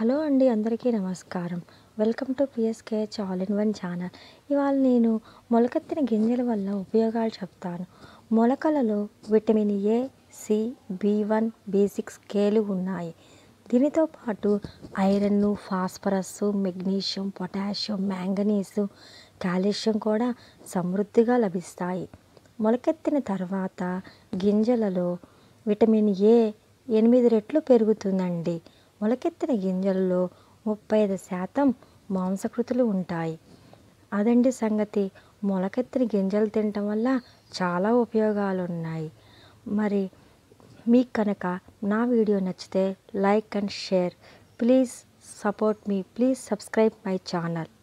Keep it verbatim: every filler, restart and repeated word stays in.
Hello అండి, అందరికీ నమస్కారం. Welcome to PSKH all in one channel. ఇవాళ నేను మొలకెత్తిన గింజల వల్ల ఉపయోగాలు చెప్తాను. మొలకలలో vitamin A, C, B one, B six, కేలు ఉన్నాయి. దీనితో పాటు iron, phosphorus, magnesium, potassium, manganese, calcium కూడా సమృద్ధిగా లభిస్తాయి. మొలకెత్తిన తర్వాత గింజలలో విటమిన్ ఏ ఎనిమిది రెట్లు పెరుగుతుందండి. మొలకెత్తిన గింజలలో ముప్పై ఐదు శాతం మాంసకృతులు ఉంటాయి. అదండి సంగతి. మొలకెత్తిన గింజలు తినటం వల్ల చాలా ఉపయోగాలు ఉన్నాయి. మరి మీకు కనుక నా వీడియో నచ్చితే like and share. Please support me. Please subscribe my channel.